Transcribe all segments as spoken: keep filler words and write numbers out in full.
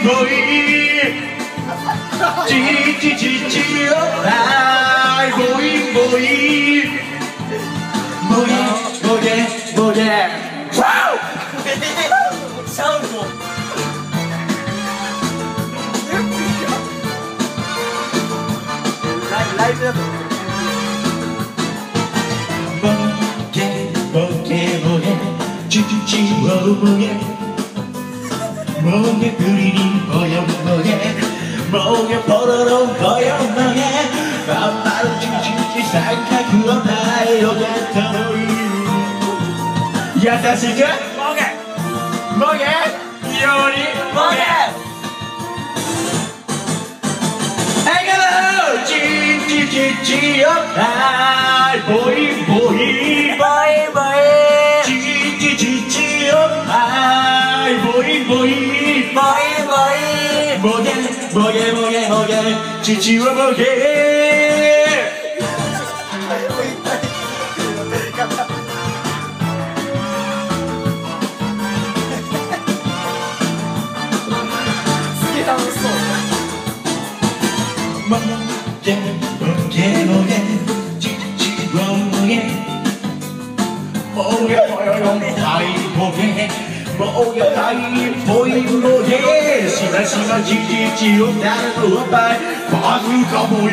지지지지요 아이 보이 보이 뭐예 뭐예 뭐예 와우 사운드 라이브 라이브 뭐예 뭐예 뭐예 지지지요 뭐예 뭐예 그리니 뭐야 뭐예 뭐야 버러러 뭐야 뭐예 반바로 지지지 생각으로 달려갔다 야사시게 뭐게 뭐예 요리 뭐게 해가로 지지지지요 아이 보이 보이 뭐이 뭐이 지지지지요 아이 보이 보이 뭐이 뭐이 뭐게 뭐게 뭐게 뭐게 지치워 뭐게 すげえ楽しそう 뭐게 뭐게 뭐게 지치워 뭐게 뭐게 뭐게 아이 뭐게 뭐게 아이 보이 뭐게 시간 시간 지지지요 나는 우빠이 바구가 보이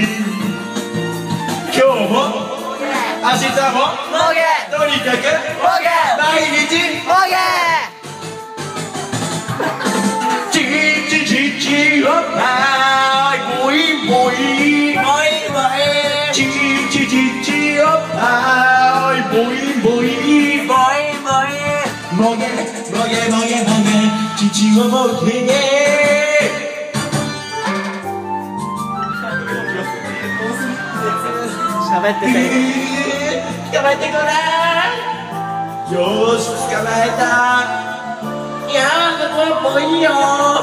今日も明日ももげとにかくもげ毎日もげチチチチよはいボイボイもいもいチチチチよはいボイボイもいもいもげもげもげもげ父をもげ喋ってて捕まえてごらんよーし捕まえたいやーここもいいよ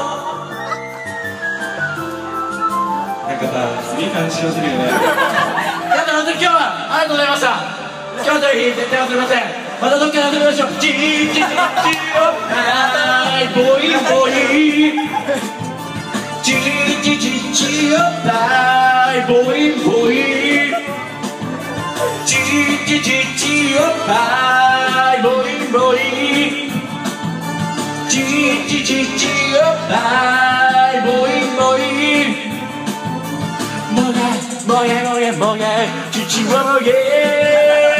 なんかさすげえ感じしするよねやだ本当に今日はありがとうございました今日という日絶対忘れませんまたどっかで遊びましょうチーチーチーはいボイボイチーチーチーチーはいボイボイチーチーチーチーはいボイボイチーチーチーチーはいボイボイもげもげもげもげ父はもげ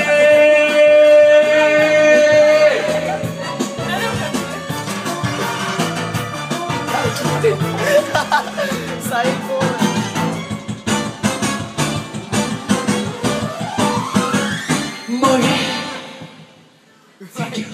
最高だもげ Thank you